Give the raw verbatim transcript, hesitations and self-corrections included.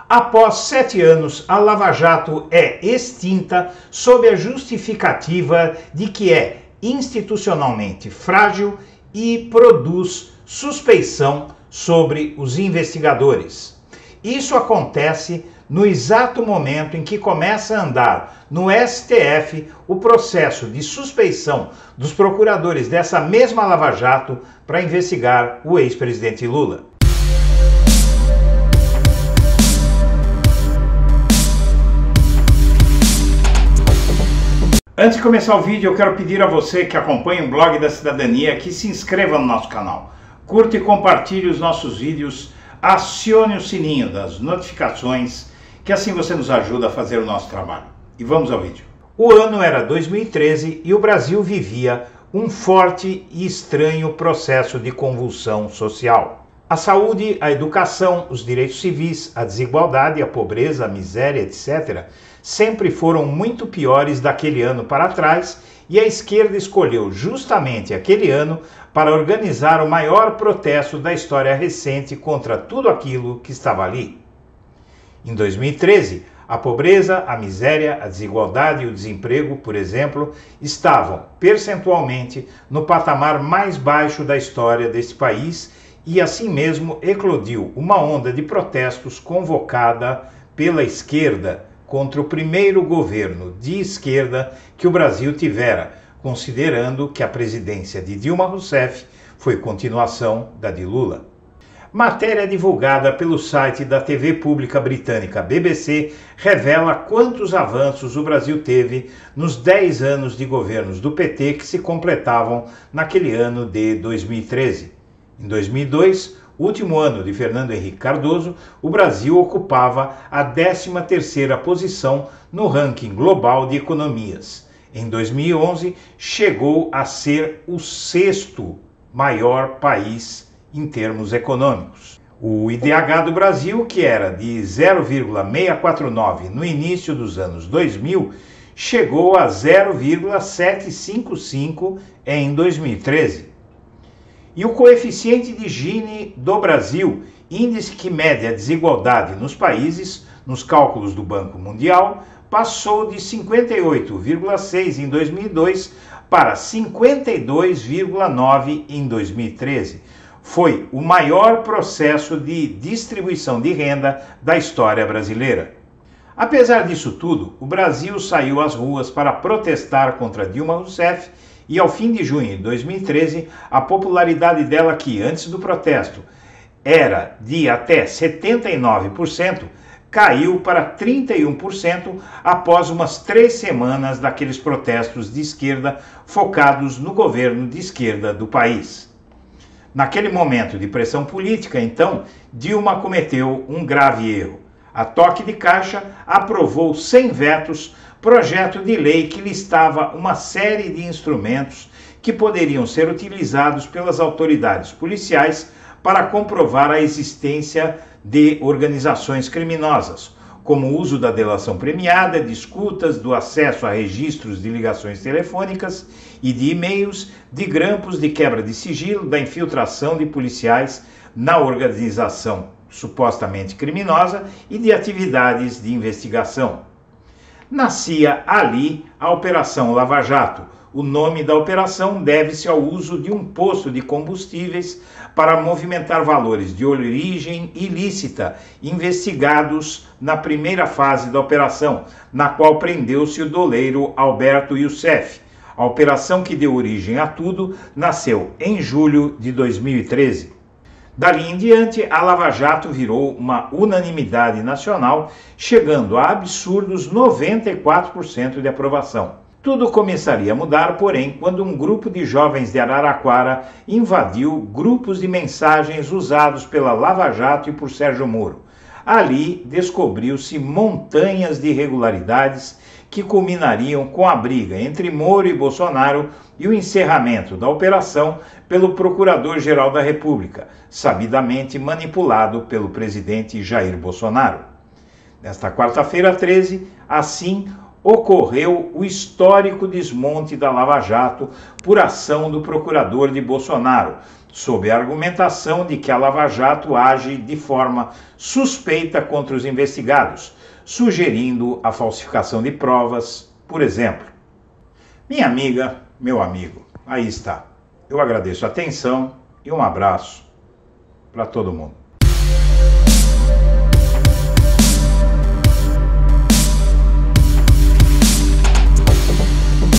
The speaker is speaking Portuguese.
Após sete anos, a Lava Jato é extinta sob a justificativa de que é institucionalmente frágil e produz suspeição sobre os investigadores. Isso acontece no exato momento em que começa a andar no S T F o processo de suspeição dos procuradores dessa mesma Lava Jato para investigar o ex-presidente Lula. Antes de começar o vídeo, eu quero pedir a você que acompanha o Blog da Cidadania que se inscreva no nosso canal, curta e compartilhe os nossos vídeos, acione o sininho das notificações, que assim você nos ajuda a fazer o nosso trabalho. E vamos ao vídeo. O ano era dois mil e treze e o Brasil vivia um forte e estranho processo de convulsão social. A saúde, a educação, os direitos civis, a desigualdade, a pobreza, a miséria, etcétera, sempre foram muito piores daquele ano para trás, e a esquerda escolheu justamente aquele ano para organizar o maior protesto da história recente contra tudo aquilo que estava ali. Em dois mil e treze, a pobreza, a miséria, a desigualdade e o desemprego, por exemplo, estavam percentualmente no patamar mais baixo da história desse país, e assim mesmo eclodiu uma onda de protestos convocada pela esquerda contra o primeiro governo de esquerda que o Brasil tivera, considerando que a presidência de Dilma Rousseff foi continuação da de Lula. Matéria divulgada pelo site da T V pública britânica B B C revela quantos avanços o Brasil teve nos dez anos de governos do P T que se completavam naquele ano de dois mil e treze. Em dois mil e dois, último ano de Fernando Henrique Cardoso, o Brasil ocupava a décima terceira posição no ranking global de economias. Em dois mil e onze, chegou a ser o sexto maior país em termos econômicos. O I D H do Brasil, que era de zero vírgula seiscentos e quarenta e nove no início dos anos dois mil, chegou a zero vírgula setecentos e cinquenta e cinco em dois mil e treze. E o coeficiente de Gini do Brasil, índice que mede a desigualdade nos países, nos cálculos do Banco Mundial, passou de cinquenta e oito vírgula seis em dois mil e dois para cinquenta e dois vírgula nove em dois mil e treze. Foi o maior processo de distribuição de renda da história brasileira. Apesar disso tudo, o Brasil saiu às ruas para protestar contra Dilma Rousseff, e ao fim de junho de dois mil e treze, a popularidade dela, que antes do protesto era de até setenta e nove por cento, caiu para trinta e um por cento após umas três semanas daqueles protestos de esquerda focados no governo de esquerda do país. Naquele momento de pressão política, então, Dilma cometeu um grave erro. A toque de caixa aprovou sem vetos projeto de lei que listava uma série de instrumentos que poderiam ser utilizados pelas autoridades policiais para comprovar a existência de organizações criminosas, como o uso da delação premiada, de escutas, do acesso a registros de ligações telefônicas e de e-mails, de grampos de quebra de sigilo, da infiltração de policiais na organização supostamente criminosa e de atividades de investigação. Nascia ali a Operação Lava Jato. O nome da operação deve-se ao uso de um posto de combustíveis para movimentar valores de origem ilícita investigados na primeira fase da operação, na qual prendeu-se o doleiro Alberto Youssef. A operação que deu origem a tudo nasceu em julho de dois mil e treze. Dali em diante, a Lava Jato virou uma unanimidade nacional, chegando a absurdos noventa e quatro por cento de aprovação. Tudo começaria a mudar, porém, quando um grupo de jovens de Araraquara invadiu grupos de mensagens usados pela Lava Jato e por Sérgio Moro. Ali descobriu-se montanhas de irregularidades que culminariam com a briga entre Moro e Bolsonaro e o encerramento da operação pelo Procurador-Geral da República, sabidamente manipulado pelo presidente Jair Bolsonaro. Nesta quarta-feira, treze, assim, ocorreu o histórico desmonte da Lava Jato por ação do procurador de Bolsonaro, sob a argumentação de que a Lava Jato age de forma suspeita contra os investigados, sugerindo a falsificação de provas, por exemplo. Minha amiga, meu amigo, aí está. Eu agradeço a atenção e um abraço para todo mundo.